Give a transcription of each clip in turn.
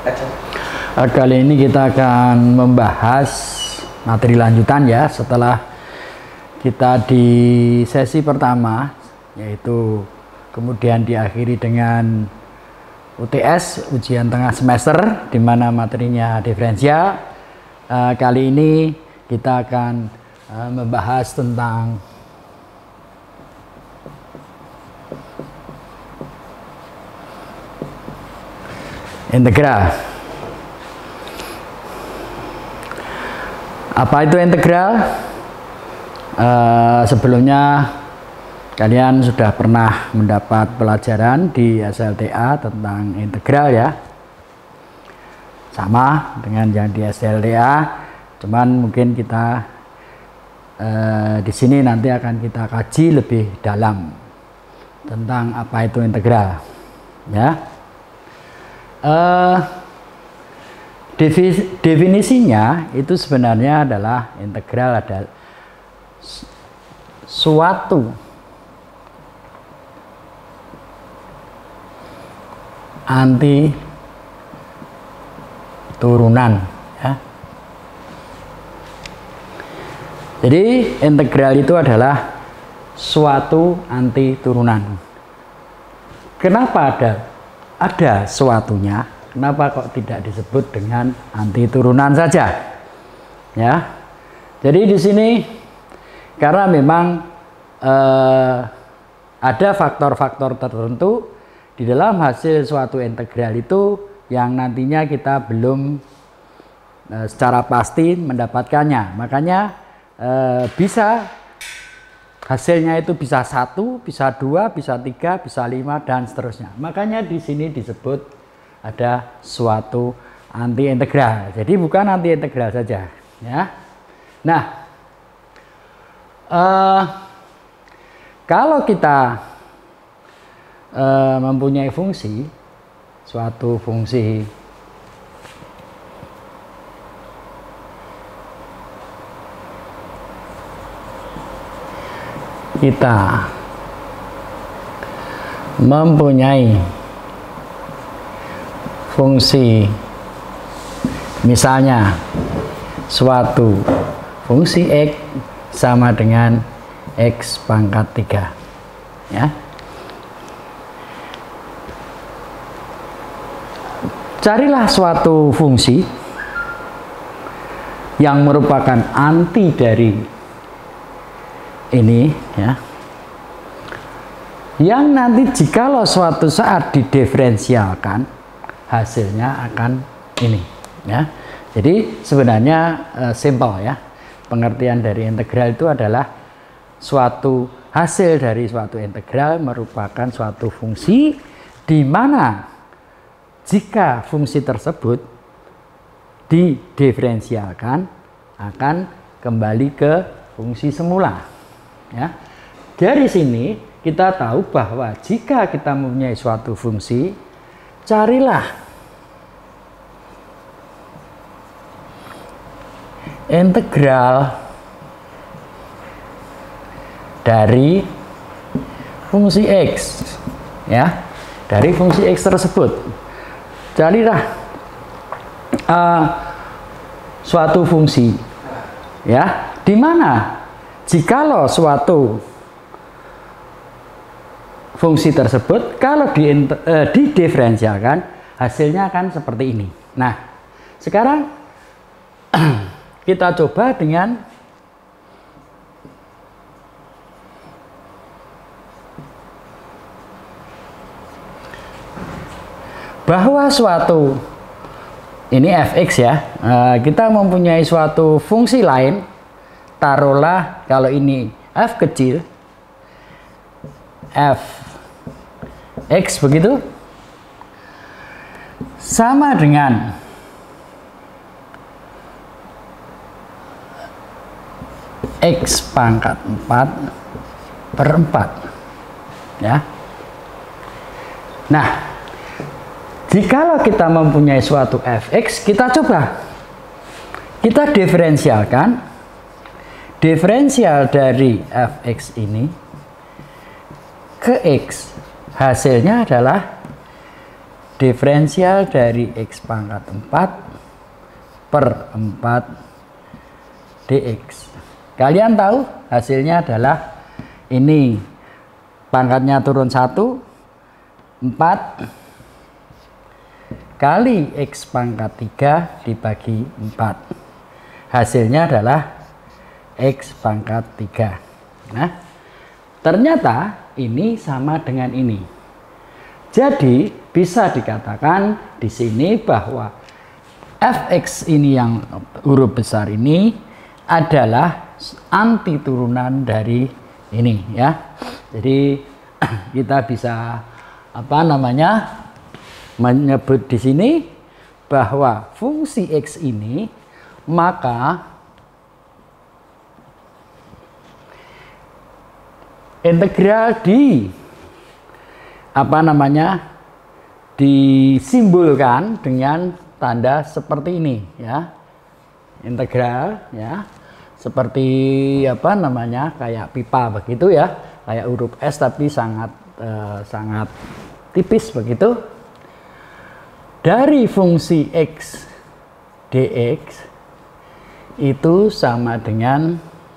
Kali ini kita akan membahas materi lanjutan ya, setelah kita di sesi pertama, yaitu kemudian diakhiri dengan UTS, ujian tengah semester, di mana materinya diferensial. Kali ini kita akan membahas tentang integral. Apa itu integral? Sebelumnya kalian sudah pernah mendapat pelajaran di SLTA tentang integral ya, sama dengan yang di SLTA, cuman mungkin kita di sini nanti akan kita kaji lebih dalam tentang apa itu integral ya. Definisinya itu sebenarnya adalah integral adalah suatu anti turunan ya. Jadi integral itu adalah suatu anti turunan. Kenapa ada suatunya? Kenapa kok tidak disebut dengan anti turunan saja? Ya. Jadi di sini karena memang ada faktor-faktor tertentu di dalam hasil suatu integral itu yang nantinya kita belum secara pasti mendapatkannya. Makanya bisa hasilnya itu bisa 1, bisa 2, bisa 3, bisa 5 dan seterusnya. Makanya di sini disebut ada suatu anti integral. Jadi bukan anti integral saja ya. Nah, kalau kita mempunyai fungsi, suatu fungsi kita mempunyai fungsi, misalnya suatu fungsi X sama dengan X pangkat 3 ya. Carilah suatu fungsi yang merupakan anti dari ini ya, yang nanti jikalau suatu saat didiferensialkan hasilnya akan ini ya. Jadi sebenarnya simple ya, pengertian dari integral itu adalah suatu hasil dari suatu integral merupakan suatu fungsi di mana jika fungsi tersebut didiferensialkan akan kembali ke fungsi semula ya. Dari sini kita tahu bahwa jika kita mempunyai suatu fungsi, carilah integral dari fungsi X ya, dari fungsi X tersebut. Carilah suatu fungsi ya, di mana jikalau suatu fungsi tersebut kalau didiferensialkan hasilnya akan seperti ini. Nah, sekarang kita coba dengan bahwa suatu ini fx ya, kita mempunyai suatu fungsi lain, taruhlah kalau ini f kecil, f x begitu, sama dengan X pangkat 4/4 ya. Nah, jikalau kita mempunyai suatu fx, kita coba kita diferensialkan diferensial dari fx ini ke x, hasilnya adalah diferensial dari X pangkat 4 per 4 dx. Kalian tahu hasilnya adalah ini, pangkatnya turun 1, 4 kali X pangkat 3 dibagi 4. Hasilnya adalah X pangkat 3. Nah, ternyata ini sama dengan ini. Jadi bisa dikatakan di sini bahwa fx ini yang huruf besar ini adalah anti turunan dari ini ya. Jadi kita bisa menyebut di sini bahwa fungsi x ini maka integral disimbolkan dengan tanda seperti ini ya. Integral ya. Seperti kayak pipa begitu ya. Kayak huruf S tapi sangat tipis begitu. Dari fungsi x dx itu sama dengan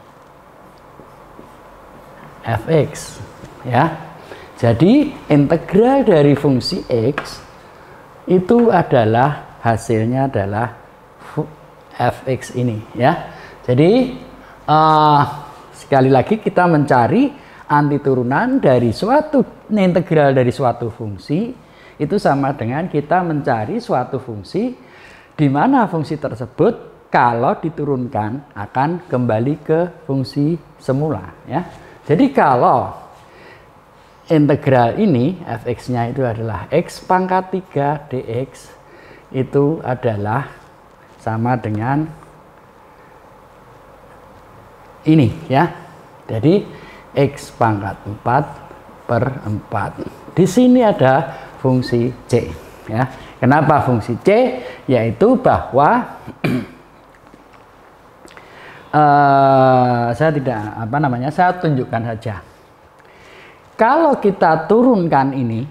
fx ya. Jadi integral dari fungsi x itu adalah hasilnya adalah fx ini ya. Jadi sekali lagi kita mencari anti turunan dari suatu integral dari suatu fungsi itu sama dengan kita mencari suatu fungsi di mana fungsi tersebut kalau diturunkan akan kembali ke fungsi semula ya. Jadi kalau integral ini fx-nya itu adalah x pangkat 3 dx itu adalah sama dengan ini ya. Jadi x pangkat 4 per 4. Di sini ada fungsi c ya. Kenapa fungsi c? Yaitu bahwa saya tunjukkan saja. Kalau kita turunkan ini,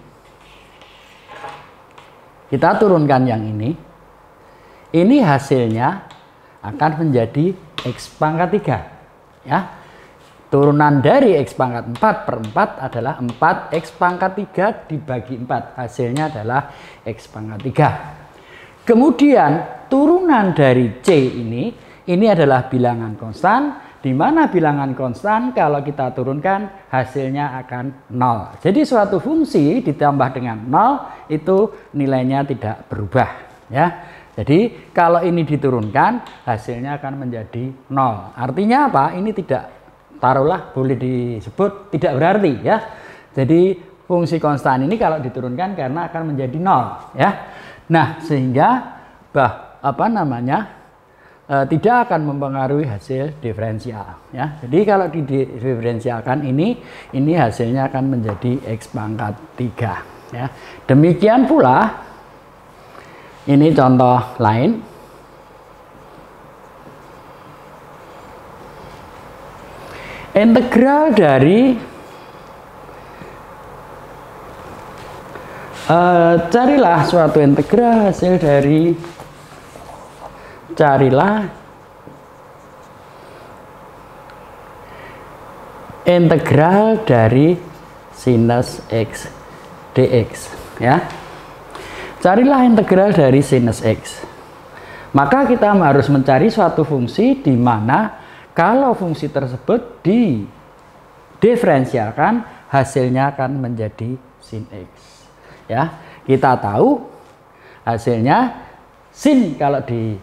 kita turunkan yang ini hasilnya akan menjadi x pangkat 3 ya. Turunan dari x pangkat 4 per 4 adalah 4x pangkat 3 dibagi 4. Hasilnya adalah x pangkat 3. Kemudian turunan dari c ini adalah bilangan konstan, di mana bilangan konstan kalau kita turunkan hasilnya akan 0. Jadi suatu fungsi ditambah dengan 0 itu nilainya tidak berubah ya. Jadi kalau ini diturunkan hasilnya akan menjadi 0. Artinya apa? Ini tidak, taruhlah boleh disebut tidak berarti ya. Jadi fungsi konstan ini kalau diturunkan karena akan menjadi 0 ya. Nah, sehingga tidak akan mempengaruhi hasil diferensial ya. Jadi kalau didiferensialkan ini hasilnya akan menjadi x pangkat 3 ya. Demikian pula ini contoh lain. Integral dari carilah suatu integral hasil dari integral dari sinus x dx ya. Carilah integral dari sinus x. Maka kita harus mencari suatu fungsi di mana kalau fungsi tersebut didiferensialkan hasilnya akan menjadi sin x ya. Kita tahu hasilnya sin kalau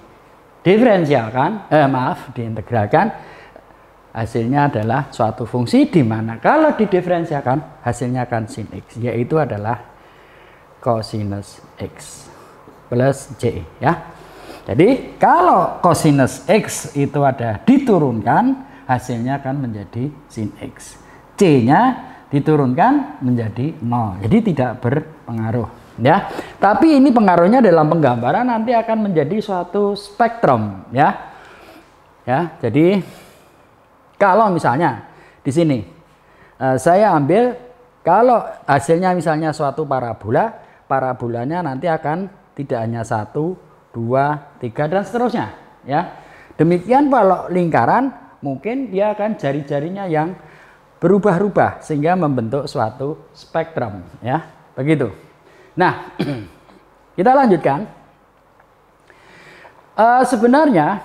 diintegralkan hasilnya adalah suatu fungsi di mana kalau didiferensialkan hasilnya akan sin x, yaitu adalah cosinus x plus j ya. Jadi kalau cosinus x itu ada diturunkan hasilnya akan menjadi sin x, c-nya diturunkan menjadi 0, jadi tidak berpengaruh ya. Tapi ini pengaruhnya dalam penggambaran nanti akan menjadi suatu spektrum ya. Ya, jadi kalau misalnya di sini saya ambil kalau hasilnya misalnya suatu parabola parabolanya nanti akan tidak hanya 1, 2, 3 dan seterusnya ya. Demikian kalau lingkaran mungkin dia akan jari-jarinya yang berubah-ubah sehingga membentuk suatu spektrum ya. Begitu. Nah, kita lanjutkan. Sebenarnya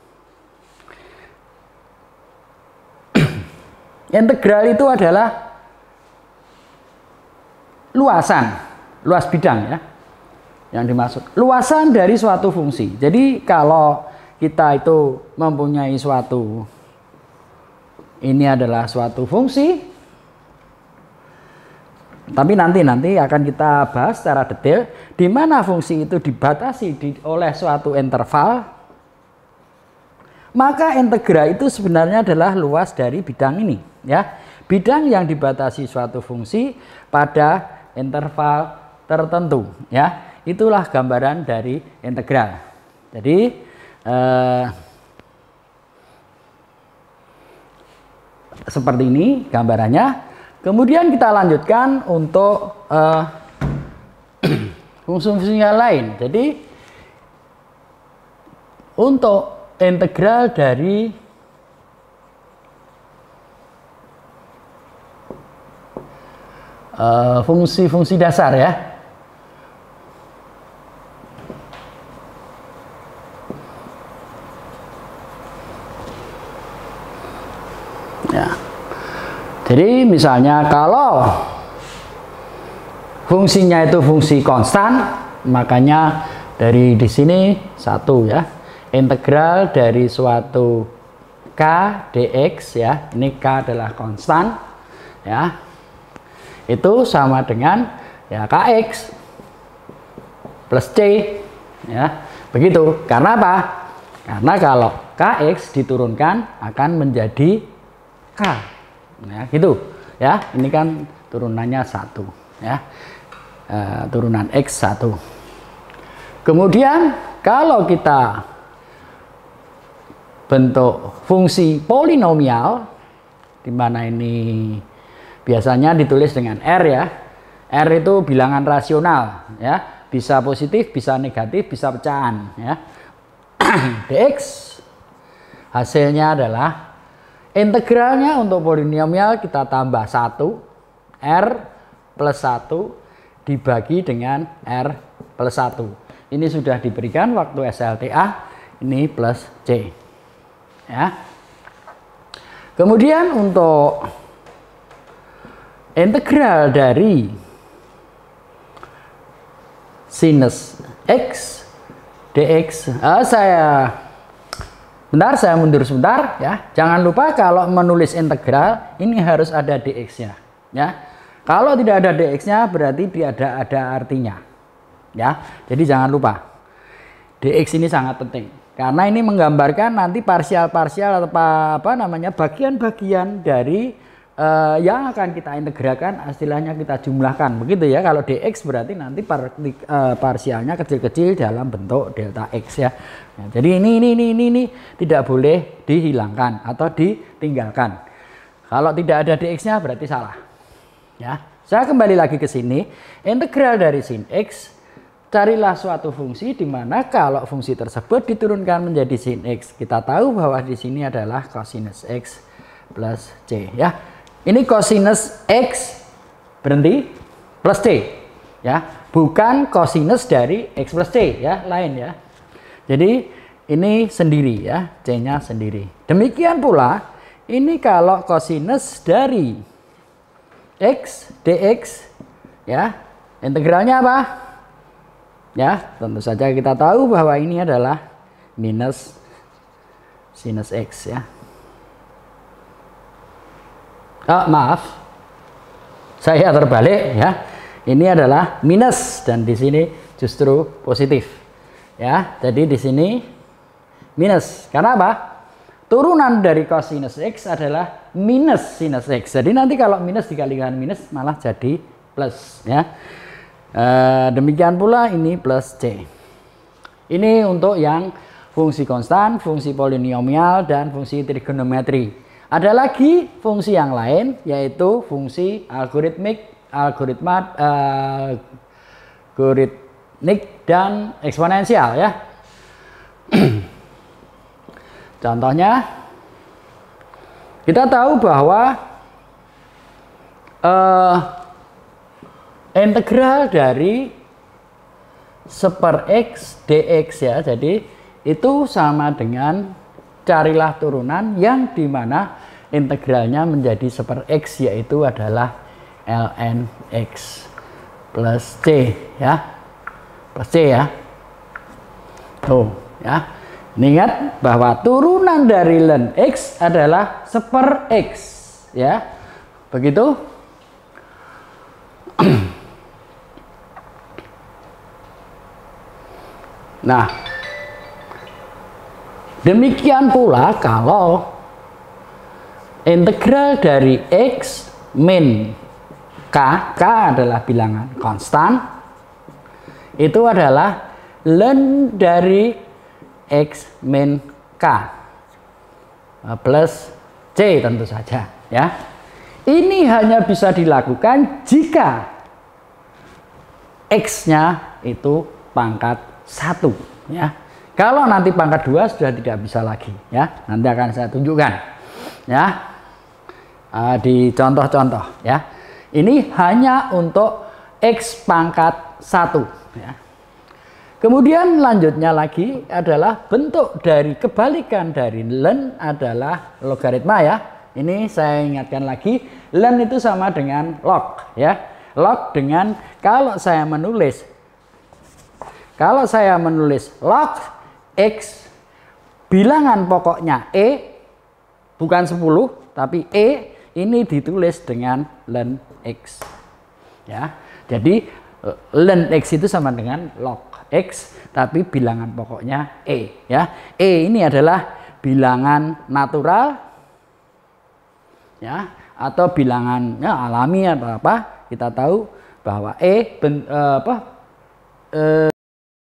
integral itu adalah luas bidang ya, yang dimaksud luasan dari suatu fungsi. Jadi kalau kita itu mempunyai suatu, ini adalah suatu fungsi, tapi nanti akan kita bahas secara detail di mana fungsi itu dibatasi oleh suatu interval, maka integral itu sebenarnya adalah luas dari bidang ini ya, bidang yang dibatasi suatu fungsi pada interval tertentu ya, itulah gambaran dari integral. Jadi seperti ini gambarannya. Kemudian kita lanjutkan untuk fungsi-fungsi yang lain. Jadi untuk integral dari fungsi-fungsi dasar ya. Ya. Jadi misalnya kalau fungsinya itu fungsi konstan, makanya dari di sini 1 ya. Integral dari suatu k dx ya. Ini k adalah konstan ya. Itu sama dengan ya kx plus c ya. Begitu. Karena apa? Karena kalau kx diturunkan akan menjadi k. Ya, gitu. Ya, ini kan turunannya 1 ya. Turunan x 1. Kemudian kalau kita bentuk fungsi polinomial di mana ini biasanya ditulis dengan R ya. R itu bilangan rasional ya, bisa positif, bisa negatif, bisa pecahan ya. Dx hasilnya adalah integralnya untuk polinomial kita tambah 1 R plus 1 dibagi dengan R plus 1. Ini sudah diberikan waktu SLTA, ini plus C ya. Kemudian untuk integral dari sinus x dx, saya mundur sebentar ya. Jangan lupa kalau menulis integral ini harus ada dx-nya ya. Kalau tidak ada dx-nya berarti tidak ada artinya ya. Jadi jangan lupa dx ini sangat penting karena ini menggambarkan nanti parsial-parsial atau apa namanya bagian-bagian dari yang akan kita integralkan, istilahnya kita jumlahkan begitu ya. Kalau dx berarti nanti parsialnya kecil-kecil dalam bentuk delta x ya. Nah, jadi ini tidak boleh dihilangkan atau ditinggalkan. Kalau tidak ada dx-nya berarti salah ya. Saya kembali lagi ke sini. Integral dari sin x, carilah suatu fungsi di mana kalau fungsi tersebut diturunkan menjadi sin x, kita tahu bahwa di sini adalah cosinus x plus c ya. Ini cosinus x berhenti plus c ya, bukan cosinus dari x plus c ya, lain ya. Jadi ini sendiri ya, c-nya sendiri. Demikian pula ini kalau cosinus dari x dx ya, integralnya apa? Ya, tentu saja kita tahu bahwa ini adalah minus sinus x ya. Maaf, saya terbalik ya. Ini adalah minus dan di sini justru positif ya. Jadi di sini minus. Karena apa? Turunan dari cosinus x adalah minus sinus x. Jadi nanti kalau minus dikalikan minus malah jadi plus ya. Demikian pula ini plus c. Ini untuk yang fungsi konstan, fungsi polinomial dan fungsi trigonometri. Ada lagi fungsi yang lain yaitu fungsi algoritma logaritmik dan eksponensial ya. Contohnya kita tahu bahwa integral dari 1/x dx ya, jadi itu sama dengan carilah turunan yang dimana integralnya menjadi 1/x, yaitu adalah ln x plus c ya, plus c ya. Tuh ya, ingat bahwa turunan dari ln x adalah 1/x ya, begitu. Nah, demikian pula kalau integral dari x min k, k adalah bilangan konstan, itu adalah ln dari x min k plus c tentu saja ya. Ini hanya bisa dilakukan jika x-nya itu pangkat 1 ya. Kalau nanti pangkat 2 sudah tidak bisa lagi ya. Nanti akan saya tunjukkan ya di contoh-contoh ya. Ini hanya untuk x pangkat 1 ya. Kemudian lanjutnya lagi adalah bentuk dari kebalikan dari ln adalah logaritma ya. Ini saya ingatkan lagi, ln itu sama dengan log ya. Log dengan kalau saya menulis log x bilangan pokoknya e, bukan 10 tapi e, ini ditulis dengan ln x ya. Jadi ln x itu sama dengan log x tapi bilangan pokoknya e ya. E ini adalah bilangan natural ya, atau bilangannya alami atau apa. Kita tahu bahwa